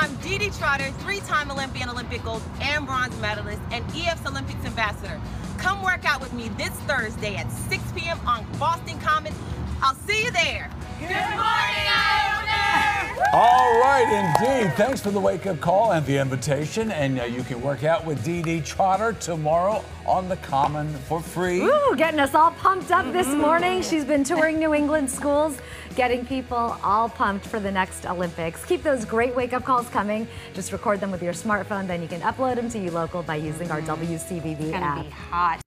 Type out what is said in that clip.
I'm Deedee Trotter, 3-time Olympian, Olympic gold and bronze medalist, and EF's Olympics ambassador. Come work out with me this Thursday at 6 p.m. on Boston Common. I'll see you there. Good morning, Islander! All right, indeed. Thanks for the wake-up call and the invitation. And you can work out with Deedee Trotter tomorrow on the Common for free. Ooh, getting us all pumped up this morning. She's been touring New England schools, getting people all pumped for the next Olympics. Keep those great wake-up calls coming. Just record them with your smartphone, then you can upload them to YouLocal by using our WCVB app. It's gonna be hot.